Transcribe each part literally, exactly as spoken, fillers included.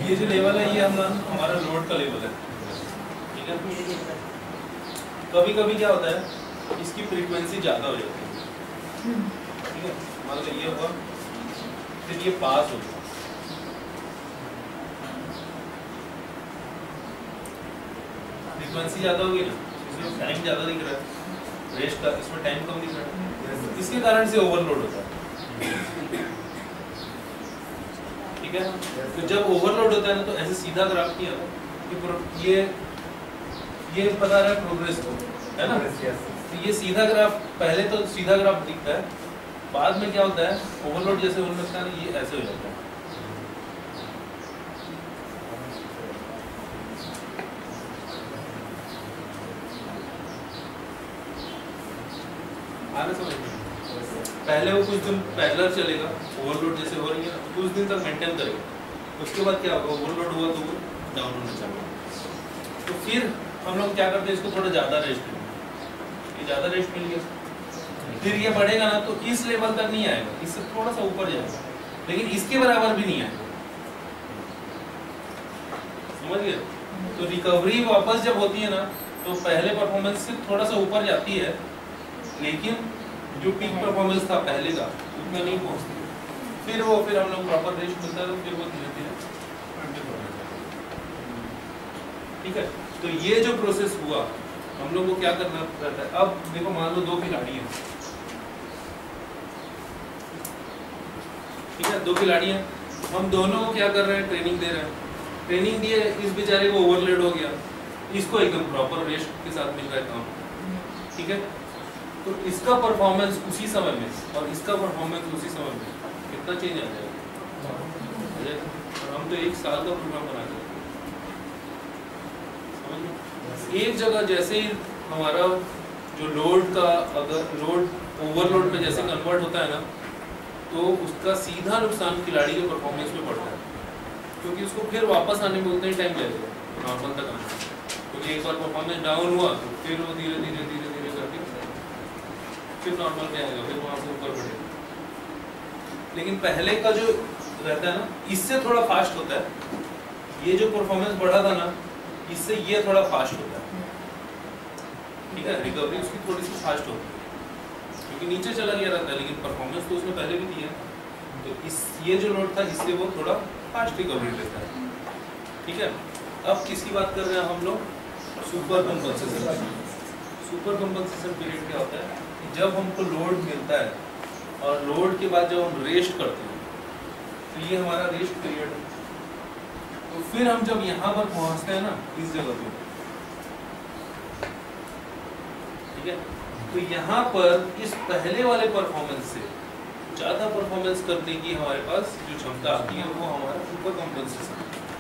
ये जो लेवल है ये हमारा हमारा लोड का लेवल है, ठीक है। कभी कभी क्या होता है इसकी फ्रीक्वेंसी ज़्यादा हो जाती है, ठीक है। मान लो ये होगा फिर ये पास होगा, फ्रीक्वेंसी ज़्यादा होगी ना, इसमें टाइम ज़्यादा दिख रहा है रेस्ट का, इसमें टाइम कम दिख रहा है, इसके कारण से ओवरलोड होता है, ठीक है। तो जब ओवरलोड होता है ना तो ऐसे सीधा ग्राफ नहीं आता, ये ये बता रहा है प्रोग्रेस को, है ना। तो ये सीधा ग्राफ पहले तो सीधा ग्राफ दिखता है, बाद में क्या होता है ओवरलोड जैसे होने लगता है ना ये ऐसे हो जाता है। आने समझ में पहले वो कुछ दिन पैरेलल चलेगा, ओवरलोड जैसे हो रही है ना कुछ दिन तक मेंटेन करेगा, उसके बाद क्या होगा ओवरलोड हुआ तो वो डाउन होना चाहिए। तो फिर हम लोग क्या करते हैं इसको थोड़ा ज़्यादा रेस्ट मिल गया, ये ज़्यादा रेस्ट मिल गया, फिर ये बढ़ेगा ना तो इस लेवल तक नहीं आएगा, इससे थोड़ा सा ऊपर जाएगा, लेकिन इसके बराबर भी नहीं आएगा, समझ गए। तो रिकवरी वापस जब होती है ना तो पहले परफॉर्मेंस से थोड़ा सा ऊपर जाती है, लेकिन जो पीक परफॉर्मेंस था पहले का उतना नहीं पहुंचती, फिर वो फिर हम लोग प्रॉपर रेस्ट मिलता है तो फिर वो धीरे धीरे, ठीक है। तो ये जो प्रोसेस हुआ हम लोग को क्या करना रहता है, अब देखो मान लो दो खिलाड़ी हैं, ठीक है, दो खिलाड़ी हैं, हम दोनों को क्या कर रहे हैं ट्रेनिंग दे रहे हैं, ट्रेनिंग दिए, इस बेचारे को ओवरलोड हो गया, इसको एकदम प्रॉपर रेस्ट के साथ मिल रहा है काम, ठीक है। तो इसका परफॉर्मेंस उसी समय में और इसका परफॉर्मेंस उसी समय में कितना चेंज आ जाएगा, और हम तो एक साल का प्रोग्राम बना के एक जगह जैसे ही हमारा जो लोड का अगर लोड ओवरलोड में जैसे कन्वर्ट होता है ना तो उसका सीधा नुकसान खिलाड़ी के परफॉर्मेंस में पड़ता है, क्योंकि उसको फिर वापस आने में उतना ही टाइम लगेगा नॉर्मल तक आने, क्योंकि एक बार परफॉर्मेंस डाउन हुआ तो फिर वो धीरे धीरे धीरे धीरे करके फिर नॉर्मल में आएगा, फिर वहाँ से ऊपर बढ़ेगा। लेकिन पहले का जो रहता है ना इससे थोड़ा फास्ट होता है, ये जो परफॉर्मेंस बढ़ा था ना इससे ये थोड़ा फास्ट होता है, ठीक है। रिकवरी उसकी थोड़ी सी फास्ट होती है क्योंकि नीचे चला गया रहता है, लेकिन परफॉर्मेंस तो उसने पहले भी दी है, तो इस ये जो लोड था इससे वो थोड़ा फास्ट रिकवरी लेता है, ठीक है। अब किसकी बात कर रहे हैं हम लोग, super compensation. Super compensation period क्या होता है, जब हमको लोड मिलता है और लोड के बाद जब हम रेस्ट करते हैं तो ये हमारा रेस्ट पीरियड है। तो फिर हम जब यहाँ पर पहुँचते हैं ना इस जगह पे, ठीक है, तो यहाँ पर इस पहले वाले परफॉर्मेंस से ज़्यादा परफॉर्मेंस करने की हमारे पास जो क्षमता आती है वो हमारा सुपर कंपनसेशन।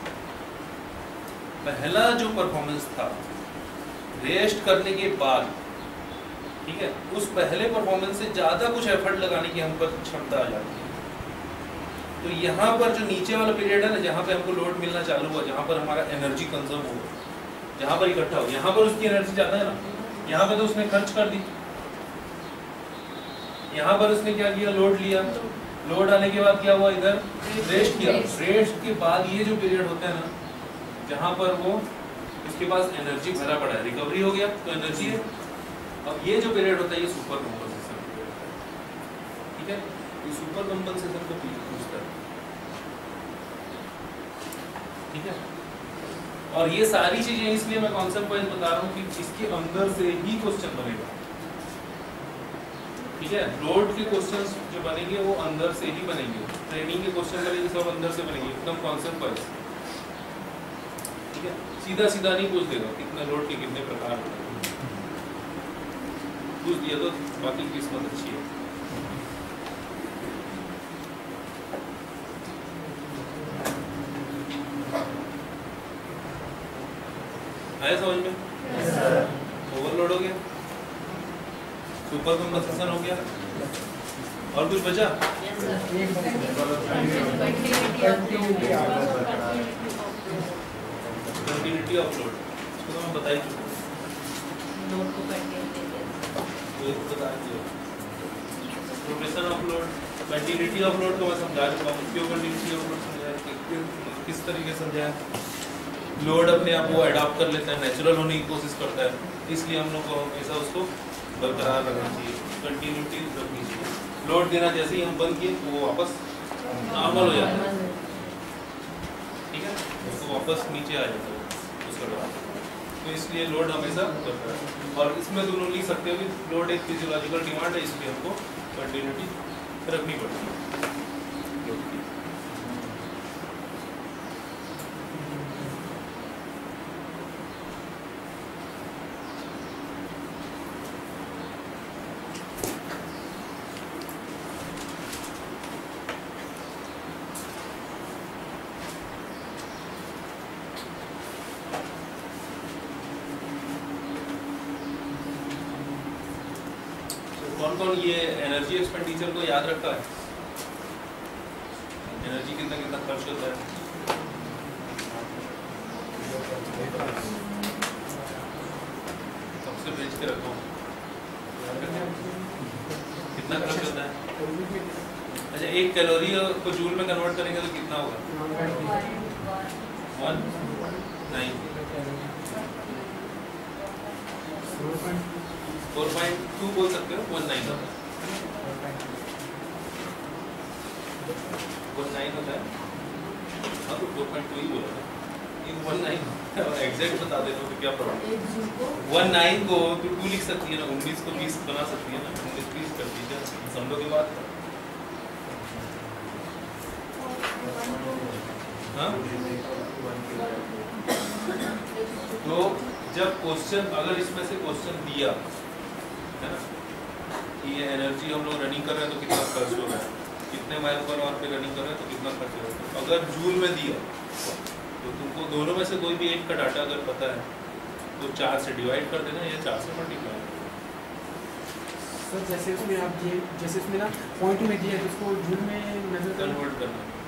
पहला जो परफॉर्मेंस था रेस्ट करने के बाद, ठीक है, उस पहले परफॉर्मेंस से ज़्यादा कुछ एफर्ट लगाने की हम पर क्षमता आ जाती है। तो यहाँ पर जो नीचे वाला पीरियड है ना जहाँ पे हमको लोड मिलना चालू हुआ, जहाँ पर हमारा एनर्जी कंज्यूम हुआ, जहाँ पर इकट्ठा हो, यहाँ पर उसकी एनर्जी ज़्यादा है ना, यहाँ पे तो उसने खर्च कर दी, यहाँ पर उसने क्या किया लोड लिया, लोड आने के बाद क्या हुआ इधर रेस्ट किया, रेस्ट के बाद ये जो पीरियड होता है ना जहाँ पर वो उसके पास एनर्जी भरा पड़ा है, रिकवरी हो गया तो एनर्जी है। अब ये जो पीरियड होता है ये सुपर कंपनसेशन पीरियड होता है, ठीक है। ये सुपर कंपनसेशन को पूछता है, ठीक है। और ये सारी चीजें इसलिए मैं कॉन्सेप्ट वाइज बता रहा हूँ कि इसके अंदर से ही क्वेश्चन बनेगा, ठीक है। लोड के क्वेश्चंस जो बनेंगे वो अंदर से ही बनेंगे, ट्रेनिंग के क्वेश्चन बनेंगे सब अंदर से बनेंगे, एकदम कॉन्सेप्ट वाइज, ठीक है। सीधा सीधा नहीं पूछ देगा कितने लोड के कितने प्रकार होते हैं, पूछ दिया तो बाकी किस्मत अच्छी है। आया समझ में? ओवरलोड हो गया, सुपर कंपनसेशन हो गया, और कुछ बचा? कंटिन्यूटी ऑफ लोड, इसको तो मैं बता ही चुका, progression of load, continuity of load को मैं समझा चुका हूँ, क्यों कंटिन्यूटी ऑफ लोड समझाया, किस इस तरीके से जाए, लोड अपने आप वो अडॉप्ट कर लेता है, नेचुरल होने की कोशिश करता है, इसलिए हम लोग को हमेशा उसको बरकरार रखना चाहिए, कंटिन्यूटी रखनी चाहिए। लोड देना जैसे ही हम बंद किए वो वापस नॉर्मल हो जाता है, ठीक है, उसको वापस नीचे आ जाता है उसका लोड। तो इसलिए लोड हमेशा बरकरार है। और इसमें दोनों लिख सकते हो कि लोड एक फिजियोलॉजिकल डिमांड है, इसलिए हमको कंटिन्यूटी रखनी पड़ती है। कौन कौन ये एनर्जी एक्सपेंडिचर को याद रखा है? एनर्जी कितना कितना खर्च होता है? सबसे बेच के रखो, कितना खर्च होता है? अच्छा, एक कैलोरी को जूल में कन्वर्ट करेंगे तो कितना होगा? One nine four point two बोल सकते हो, वन नाइन होता है, वन नाइन होता है, हाँ तो फोर पॉइंट टू ही बोला था, ये वन नाइन एग्जैक्ट बता देना तो क्या प्रॉब्लम। वन नाइन को तो टू लिख सकती है ना, उन्नीस को बीस बना सकती है ना, उन्नीस बीस कर दीजिए, समझो की बात है। हाँ तो जब क्वेश्चन, अगर इसमें से क्वेश्चन दिया है ना कि ये एनर्जी हम लोग रनिंग कर रहे हैं तो कितना खर्च हो रहा है, कितने माइल पर आवर पे रनिंग कर रहे हैं तो कितना खर्च हो रहा है, तो अगर जूल में दिया तो तुमको दोनों में से कोई भी एक का डाटा अगर पता है तो चार से डिवाइड कर देना या चार से मल्टीप्लाई। सर जैसे उसमें आप ये जैसे उसमें ना पॉइंट में दिया है तो उसको जूल में नजर कन्वर्ट करना